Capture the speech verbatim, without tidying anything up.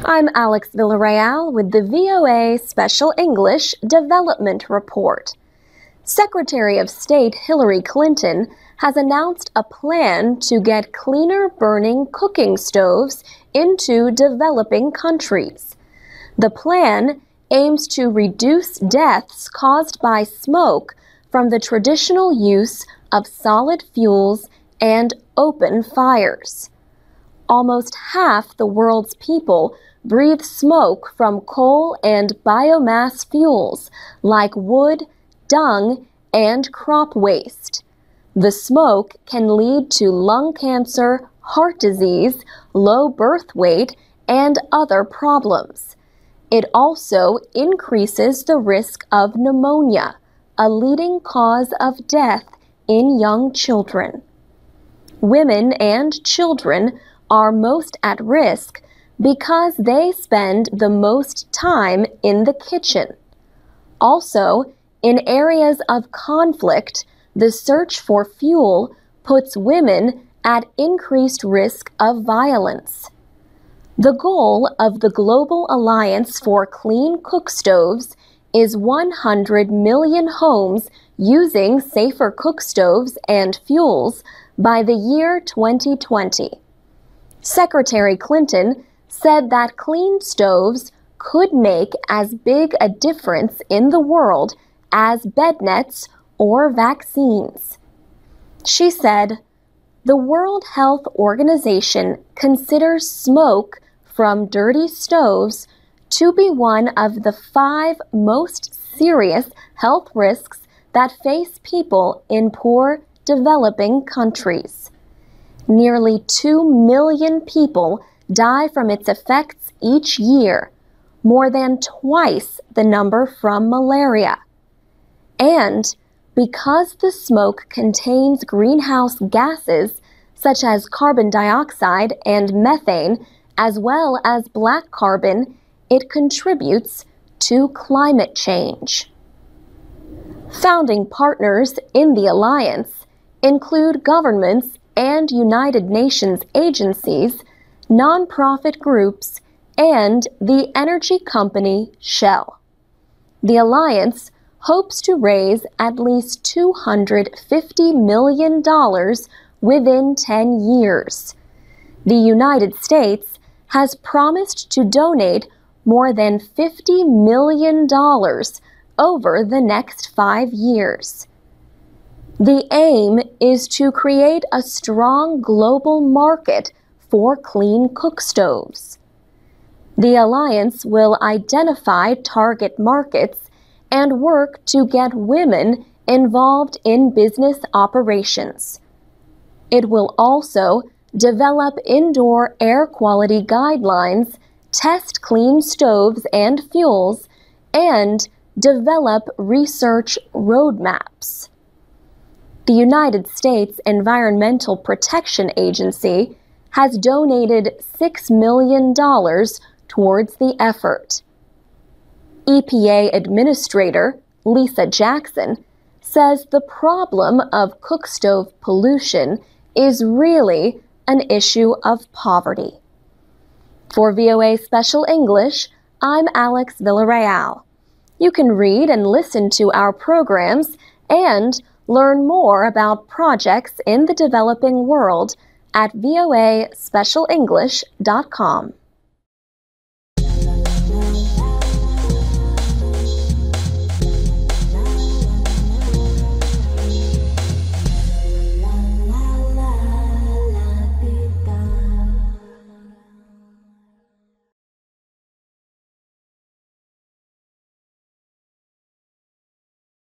I'm Alex Villarreal with the V O A Special English Development Report. Secretary of State Hillary Clinton has announced a plan to get cleaner-burning cooking stoves into developing countries. The plan aims to reduce deaths caused by smoke from the traditional use of solid fuels and open fires. Almost half the world's people breathe smoke from coal and biomass fuels like wood, dung, and crop waste. The smoke can lead to lung cancer, heart disease, low birth weight, and other problems. It also increases the risk of pneumonia, a leading cause of death in young children. Women and children are most at risk because they spend the most time in the kitchen. Also, in areas of conflict, the search for fuel puts women at increased risk of violence. The goal of the Global Alliance for Clean Cookstoves is one hundred million homes using safer cookstoves and fuels by the year twenty twenty. Secretary Clinton said that clean stoves could make as big a difference in the world as bed nets or vaccines. She said, "The World Health Organization considers smoke from dirty stoves to be one of the five most serious health risks that face people in poor developing countries. Nearly two million people die from its effects each year, more than twice the number from malaria. And because the smoke contains greenhouse gases such as carbon dioxide and methane, as well as black carbon, it contributes to climate change." Founding partners in the alliance include governments and United Nations agencies, nonprofit groups, and the energy company Shell. The alliance hopes to raise at least two hundred fifty million dollars within ten years. The United States has promised to donate more than fifty million dollars over the next five years. The aim is to create a strong global market for clean cookstoves. The alliance will identify target markets and work to get women involved in business operations. It will also develop indoor air quality guidelines, test clean stoves and fuels, and develop research roadmaps. The United States Environmental Protection Agency has donated six million dollars towards the effort. E P A Administrator Lisa Jackson says the problem of cookstove pollution is really an issue of poverty. For V O A Special English, I'm Alex Villarreal. You can read and listen to our programs and learn more about projects in the developing world at V O A special english dot com.